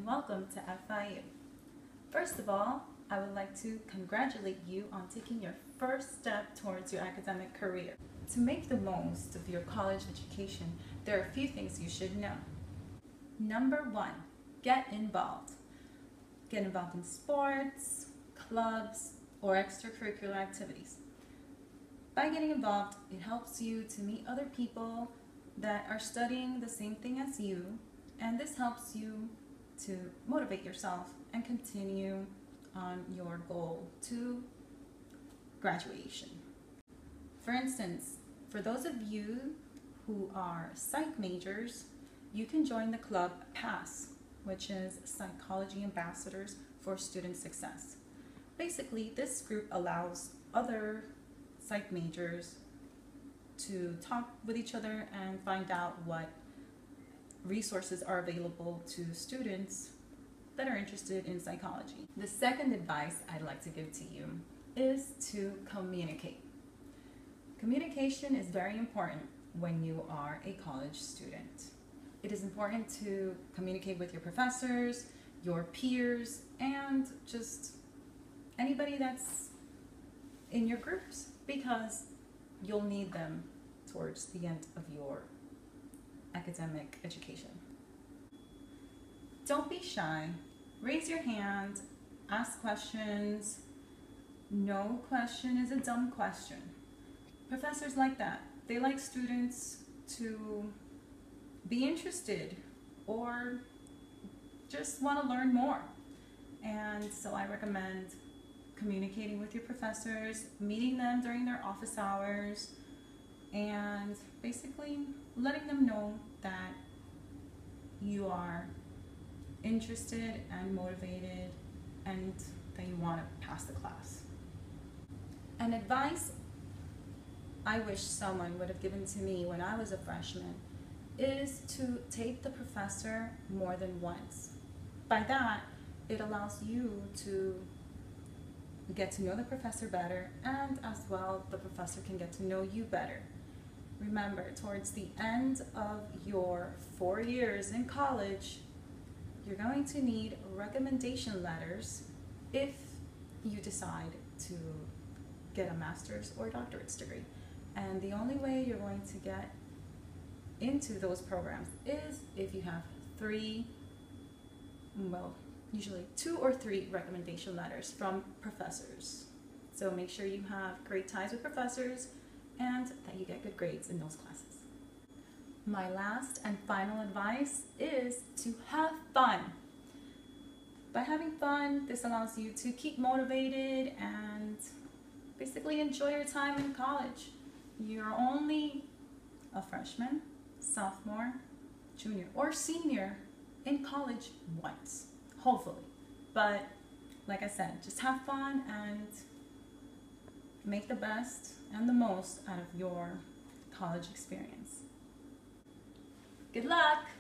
and welcome to FIU. First of all, I would like to congratulate you on taking your first step towards your academic career. To make the most of your college education, there are a few things you should know. Number one, get involved. Get involved in sports, clubs, or extracurricular activities. By getting involved, it helps you to meet other people that are studying the same thing as you, and this helps you to motivate yourself and continue on your goal to graduation. For instance, for those of you who are psych majors, you can join the club PASS, which is Psychology Ambassadors for Student Success. Basically, this group allows other psych majors to talk with each other and find out what resources are available to students that are interested in psychology. The second advice I'd like to give to you is to communicate. Communication is very important when you are a college student. It is important to communicate with your professors, your peers, and just anybody that's in your groups, because you'll need them towards the end of your academic education. Don't be shy. Raise your hand, ask questions. No question is a dumb question. Professors like that. They like students to be interested or just want to learn more. And so I recommend communicating with your professors, meeting them during their office hours, and basically letting them know that you are interested and motivated and that you want to pass the class. An advice I wish someone would have given to me when I was a freshman is to take the professor more than once. By that, it allows you to get to know the professor better, and as well, the professor can get to know you better. Remember, towards the end of your 4 years in college, you're going to need recommendation letters if you decide to get a master's or doctorate's degree. And the only way you're going to get into those programs is if you have usually 2 or 3 recommendation letters from professors. So make sure you have great ties with professors and that you get good grades in those classes. My last and final advice is to have fun. By having fun, this allows you to keep motivated and basically enjoy your time in college. You're only a freshman, sophomore, junior, or senior in college once, hopefully. But like I said, just have fun and make the best and the most out of your college experience. Good luck!